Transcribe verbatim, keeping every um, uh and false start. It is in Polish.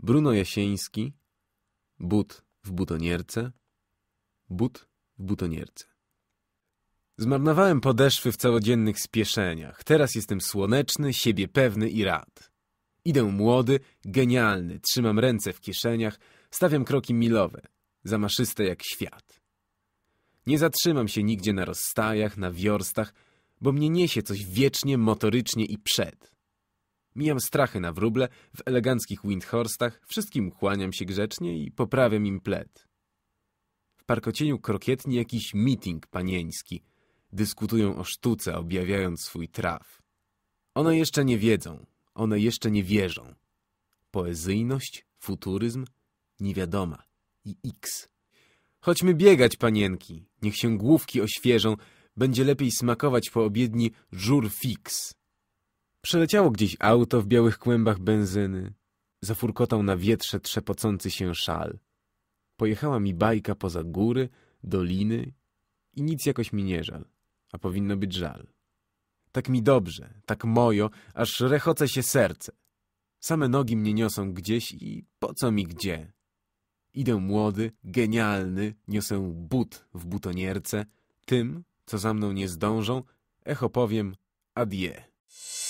Bruno Jasieński, but w butonierce, but w butonierce. Zmarnowałem podeszwy w całodziennych spieszeniach. Teraz jestem słoneczny, siebie pewny i rad. Idę młody, genialny, trzymam ręce w kieszeniach, stawiam kroki milowe, zamaszyste jak świat. Nie zatrzymam się nigdzie na rozstajach, na wiorstach, bo mnie niesie coś wiecznie, motorycznie i przed. Mijam strachy na wróble, w eleganckich windhorstach, wszystkim kłaniam się grzecznie i poprawiam im pled. W parkocieniu krokietni jakiś meeting panieński. Dyskutują o sztuce, objawiając swój traf. One jeszcze nie wiedzą, one jeszcze nie wierzą. Poezyjność, futuryzm, niewiadoma i X. Chodźmy biegać, panienki, niech się główki oświeżą, będzie lepiej smakować po obiedni jour fix. Przeleciało gdzieś auto w białych kłębach benzyny. Zafurkotał na wietrze trzepocący się szal. Pojechała mi bajka poza góry, doliny i nic jakoś mi nie żal, a powinno być żal. Tak mi dobrze, tak mojo, aż rechoce się serce. Same nogi mnie niosą gdzieś i po co mi gdzie? Idę młody, genialny, niosę but w butonierce. Tym, co za mną nie zdążą, echo powiem adieu.